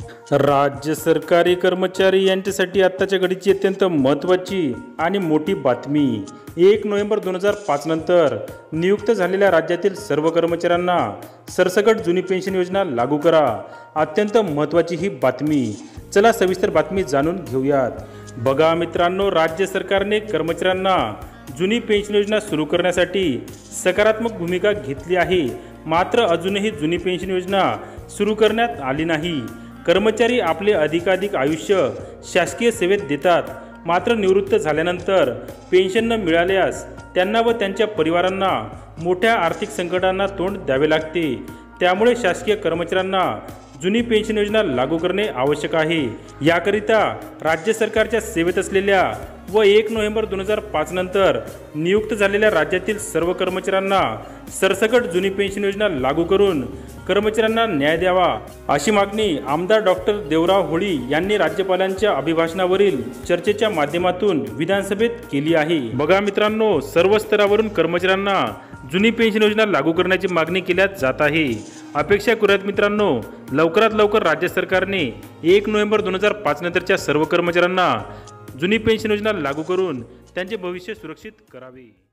राज्य सरकारी कर्मचारी यांच्यासाठी आत्ताच्या घडीची अत्यंत महत्त्वाची आणि मोठी बातमी। 1 नोव्हेंबर 2005 नंतर नियुक्त झालेल्या राज्यातील सर्व कर्मचाऱ्यांना सरसकट जुनी पेन्शन योजना लागू करा। अत्यंत महत्त्वाची ही बातमी। चला सविस्तर बातमी जाणून घेऊयात। बघा मित्रांनो, राज्य सरकारने कर्मचाऱ्यांना जुनी पेन्शन योजना सुरू करण्यासाठी सकारात्मक भूमिका घेतली आहे। मात्र अजूनही जुनी पेन्शन योजना सुरू करण्यात आली नाही। कर्मचारी आपले अधिकाधिक आयुष्य शासकीय सेवेत देतात, मात्र निवृत्त झाल्यानंतर पेन्शन न मिळाल्यास त्यांना व त्यांच्या परिवारांना मोठ्या आर्थिक संकटांना तोंड द्यावे लागते। त्यामुळे शासकीय कर्मचाऱ्यांना जुनी पेन्शन योजना लागू करणे आवश्यक आहे। याकरिता राज्य सरकारच्या सेवेत असलेल्या व 1 नोव्हेंबर 2005 नंतर नियुक्त झालेल्या राज्यातील सर्व कर्मचाऱ्यांना सरसकट जुनी पेन्शन योजना लागू करून कर्मचाऱ्यांना न्याय द्यावा, अशी मागणी आमदार डॉक्टर देवराव होळी यांनी राज्यपालांच्या अभिभाषणावरील चर्चेच्या माध्यमातून विधानसभेत केली आहे। बघा मित्रांनो, सर्व स्तरावरून कर्मचाऱ्यांना जुनी पेन्शन योजना लागू करण्याची मागणी केली जात आहे। अपेक्षा करूयात मित्रांनो, लवकरात लवकर राज्य सरकारने 1 नोव्हेंबर 2005 नंतरच्या सर्व कर्मचाऱ्यांना जुनी पेन्शन योजना लागू करून त्यांचे भविष्य सुरक्षित करावे।